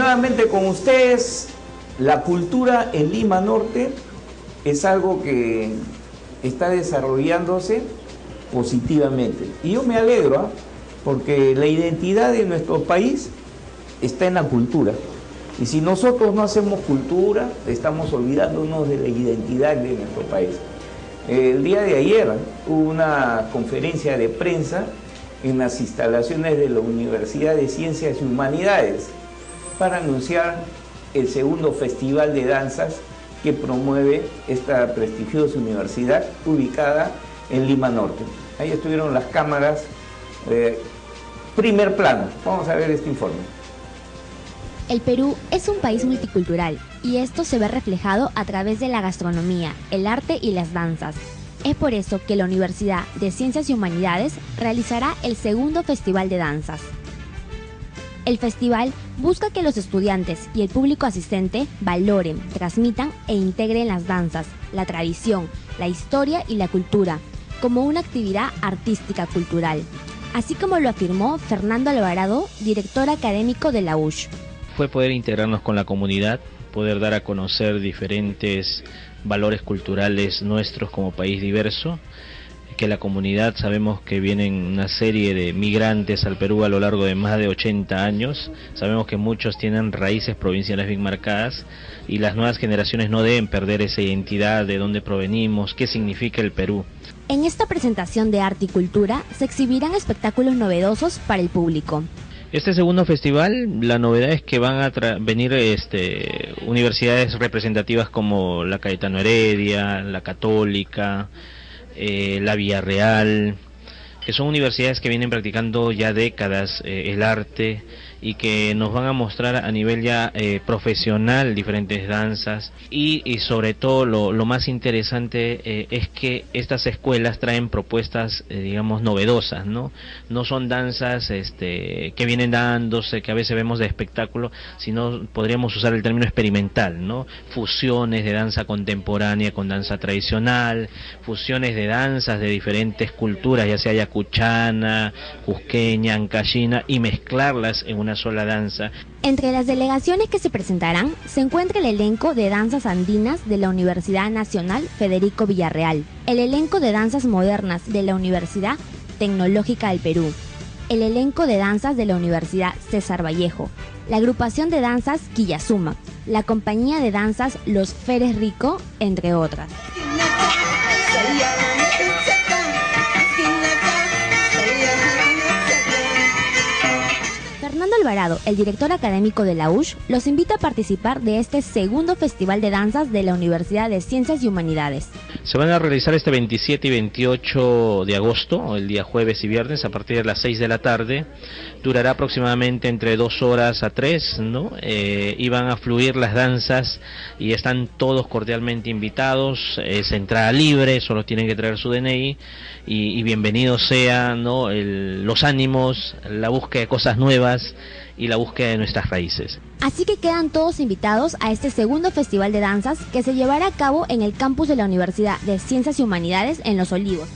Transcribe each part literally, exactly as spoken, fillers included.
nuevamente con ustedes. La cultura en Lima Norte es algo que está desarrollándose positivamente. Y yo me alegro, ¿eh? porque la identidad de nuestro país está en la cultura. Y si nosotros no hacemos cultura, estamos olvidándonos de la identidad de nuestro país. El día de ayer hubo una conferencia de prensa en las instalaciones de la Universidad de Ciencias y Humanidades para anunciar el segundo festival de danzas que promueve esta prestigiosa universidad ubicada en Lima Norte. Ahí estuvieron las cámaras. Eh, primer plano. Vamos a ver este informe. El Perú es un país multicultural y esto se ve reflejado a través de la gastronomía, el arte y las danzas. Es por eso que la Universidad de Ciencias y Humanidades realizará el segundo Festival de Danzas. El festival busca que los estudiantes y el público asistente valoren, transmitan e integren las danzas, la tradición, la historia y la cultura como una actividad artística cultural, así como lo afirmó Fernando Alvarado, director académico de la U S H. Fue poder integrarnos con la comunidad, poder dar a conocer diferentes valores culturales nuestros como país diverso, que la comunidad, sabemos que vienen una serie de migrantes al Perú a lo largo de más de ochenta años, sabemos que muchos tienen raíces provinciales bien marcadas y las nuevas generaciones no deben perder esa identidad de dónde provenimos, qué significa el Perú. En esta presentación de arte y cultura se exhibirán espectáculos novedosos para el público. Este segundo festival, la novedad es que van a venir este, universidades representativas como la Cayetano Heredia, la Católica, eh, la Villarreal, que son universidades que vienen practicando ya décadas eh, el arte y que nos van a mostrar a nivel ya eh, profesional diferentes danzas y, y sobre todo lo, lo más interesante eh, es que estas escuelas traen propuestas eh, digamos novedosas, ¿no? No son danzas este, que vienen dándose, que a veces vemos de espectáculo, sino podríamos usar el término experimental, ¿no? Fusiones de danza contemporánea con danza tradicional, fusiones de danzas de diferentes culturas, ya sea yacuchana, cusqueña, ancashina, y mezclarlas en una sola danza. Entre las delegaciones que se presentarán se encuentra el elenco de danzas andinas de la Universidad Nacional Federico Villarreal, el elenco de danzas modernas de la Universidad Tecnológica del Perú, el elenco de danzas de la Universidad César Vallejo, la agrupación de danzas Quillasuma, la compañía de danzas Los Feres Rico, entre otras. Fernando Alvarado, el director académico de la U S H, los invita a participar de este segundo Festival de Danzas de la Universidad de Ciencias y Humanidades. Se van a realizar este veintisiete y veintiocho de agosto, el día jueves y viernes, a partir de las seis de la tarde. Durará aproximadamente entre dos horas a tres, ¿no? Eh, y van a fluir las danzas y están todos cordialmente invitados. Es entrada libre, solo tienen que traer su D N I y, y bienvenidos sean, ¿no? El, los ánimos, la búsqueda de cosas nuevas y la búsqueda de nuestras raíces. Así que quedan todos invitados a este segundo Festival de Danzas que se llevará a cabo en el campus de la Universidad de Ciencias y Humanidades en Los Olivos.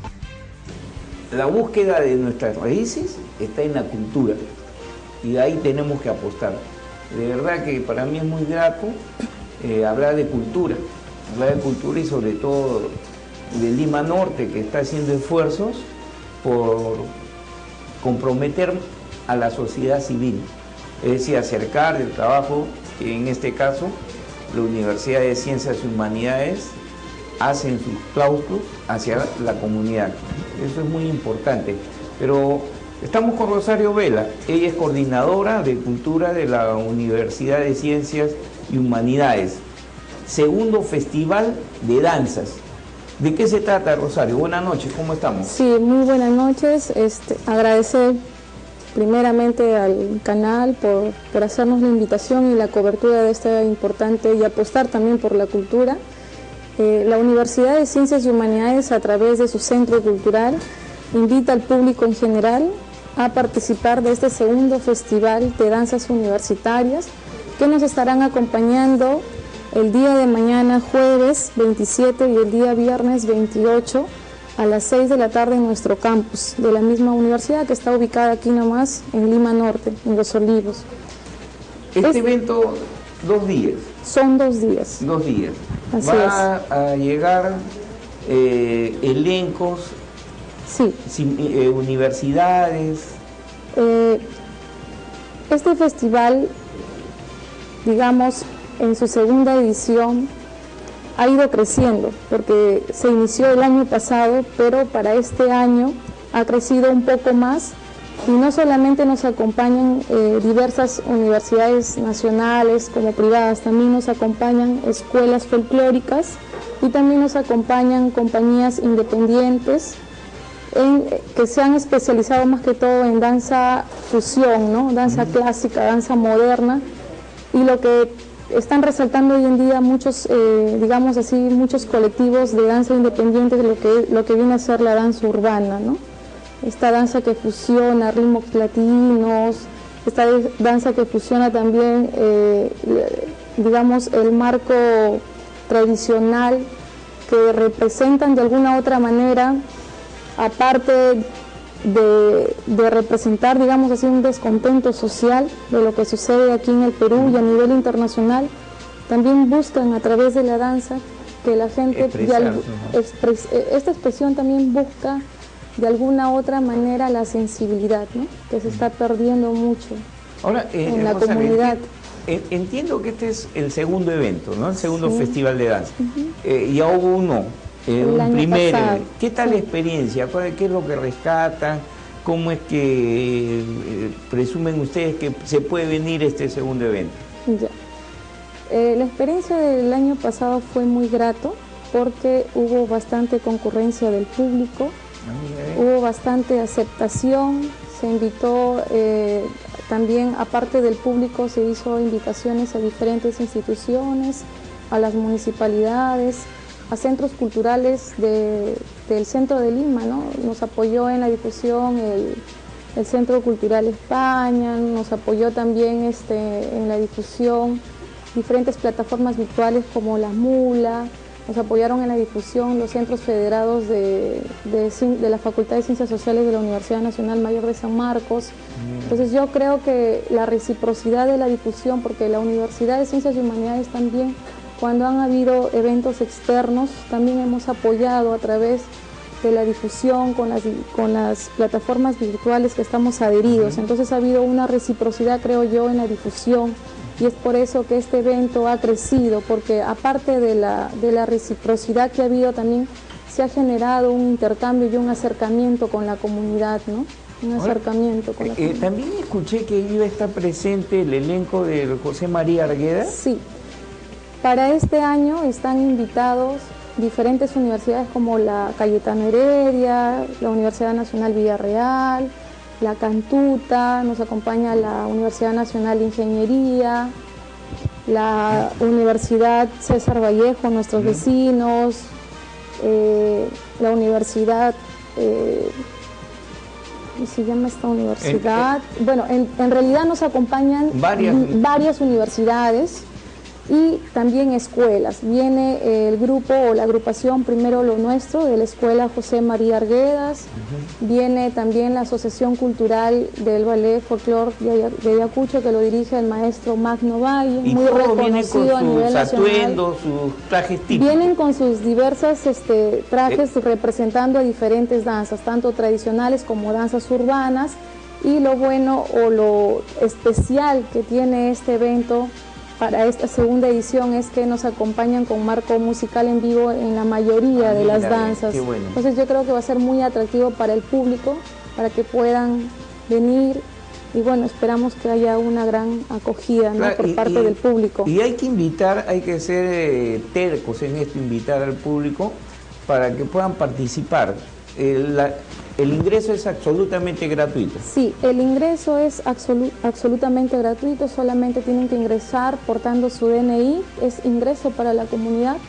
La búsqueda de nuestras raíces está en la cultura y de ahí tenemos que apostar. De verdad que para mí es muy grato eh, hablar de cultura, hablar de cultura y sobre todo de Lima Norte, que está haciendo esfuerzos por comprometer a la sociedad civil, es decir, acercar el trabajo que en este caso la Universidad de Ciencias y Humanidades hace en sus claustros hacia la comunidad. Eso es muy importante. Pero estamos con Rosario Vela, ella es coordinadora de cultura de la Universidad de Ciencias y Humanidades. Segundo Festival de Danzas. ¿De qué se trata, Rosario? Buenas noches, ¿cómo estamos? Sí, muy buenas noches. Este, agradecer primeramente al canal por, por hacernos la invitación y la cobertura de esta importante y apostar también por la cultura. Eh, la Universidad de Ciencias y Humanidades, a través de su centro cultural, invita al público en general a participar de este segundo festival de danzas universitarias que nos estarán acompañando el día de mañana, jueves veintisiete, y el día viernes veintiocho, a las seis de la tarde en nuestro campus de la misma universidad, que está ubicada aquí nomás en Lima Norte, en Los Olivos. Este es, evento, dos días. Son dos días. Dos días. Así Va es. a llegar eh, elencos, sí. sin, eh, universidades. Eh, este festival, digamos, en su segunda edición, ha ido creciendo, porque se inició el año pasado, pero para este año ha crecido un poco más, y no solamente nos acompañan eh, diversas universidades nacionales como privadas, también nos acompañan escuelas folclóricas y también nos acompañan compañías independientes en, que se han especializado más que todo en danza fusión, ¿no? Danza uh-huh. clásica, danza moderna, y lo que están resaltando hoy en día muchos, eh, digamos así, muchos colectivos de danza independientes de lo que, lo que viene a ser la danza urbana, ¿no? Esta danza que fusiona ritmos latinos, esta danza que fusiona también, eh, digamos, el marco tradicional, que representan de alguna u otra manera, aparte de, de representar, digamos así, un descontento social de lo que sucede aquí en el Perú y a nivel internacional, también buscan a través de la danza que la gente, de algo, expres, esta expresión también busca de alguna otra manera la sensibilidad, ¿no? Que se está perdiendo mucho Ahora, eh, en la Rosalía, comunidad. Entiendo que este es el segundo evento, ¿no? El segundo sí. festival de danza. Uh-huh. eh, ya hubo uno, eh, un primero. Pasado. ¿Qué tal sí. la experiencia? ¿Qué es lo que rescatan? ¿Cómo es que eh, presumen ustedes que se puede venir este segundo evento? Ya. Eh, la experiencia del año pasado fue muy grato porque hubo bastante concurrencia del público, ah, hubo bastante aceptación, se invitó eh, también, aparte del público, se hizo invitaciones a diferentes instituciones, a las municipalidades, a centros culturales de, del centro de Lima, ¿no? Nos apoyó en la difusión el, el Centro Cultural España, nos apoyó también este, en la difusión diferentes plataformas virtuales como La Mula, nos apoyaron en la difusión los centros federados de, de, de la Facultad de Ciencias Sociales de la Universidad Nacional Mayor de San Marcos. Entonces yo creo que la reciprocidad de la difusión, porque la Universidad de Ciencias y Humanidades también, cuando han habido eventos externos, también hemos apoyado a través de la difusión con las, con las plataformas virtuales que estamos adheridos. Entonces ha habido una reciprocidad, creo yo, en la difusión. Y es por eso que este evento ha crecido, porque aparte de la, de la reciprocidad que ha habido, también se ha generado un intercambio y un acercamiento con la comunidad, ¿no? Un acercamiento con la eh, comunidad. También escuché que iba a estar presente el elenco de José María Arguedas. Sí. Para este año están invitados diferentes universidades como la Cayetano Heredia, la Universidad Nacional Villarreal, la Cantuta, nos acompaña la Universidad Nacional de Ingeniería, la Universidad César Vallejo, nuestros vecinos, eh, la Universidad, eh, ¿cómo se llama esta universidad? En, bueno, en, en realidad nos acompañan varias, varias universidades y también escuelas. Viene el grupo o la agrupación Primero Lo Nuestro de la Escuela José María Arguedas, uh-huh. Viene también la Asociación Cultural del Ballet Folclor de Ayacucho, que lo dirige el maestro Magno Valle, y muy reconocido a nivel nacional. Atuendos, sus trajes típicos. Vienen con sus diversas este, trajes eh. representando a diferentes danzas, tanto tradicionales como danzas urbanas, y lo bueno o lo especial que tiene este evento para esta segunda edición es que nos acompañan con marco musical en vivo en la mayoría ah, de las danzas. Qué bueno. Entonces yo creo que va a ser muy atractivo para el público, para que puedan venir y bueno, esperamos que haya una gran acogida, ¿no? Claro, por y, parte y, del público. Y hay que invitar, hay que ser eh, tercos en esto, invitar al público para que puedan participar. El, la, el ingreso es absolutamente gratuito. Sí, el ingreso es absolu absolutamente gratuito, solamente tienen que ingresar portando su D N I, es ingreso para la comunidad,